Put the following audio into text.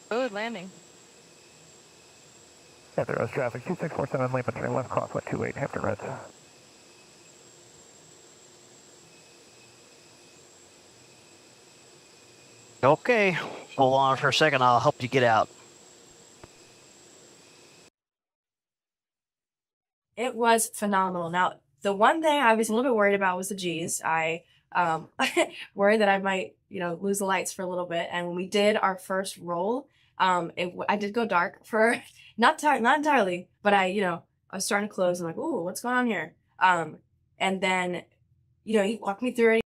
Good landing. After rest traffic, 2647 Lehman Train, left crosswind 28, after red. Okay, hold on for a second. I'll help you get out. It was phenomenal. Now, the one thing I was a little bit worried about was the G's. I worried that I might, lose the lights for a little bit. And when we did our first roll, I did go dark for not entirely, but I was starting to close. I'm like, ooh, what's going on here? And then, he walked me through it.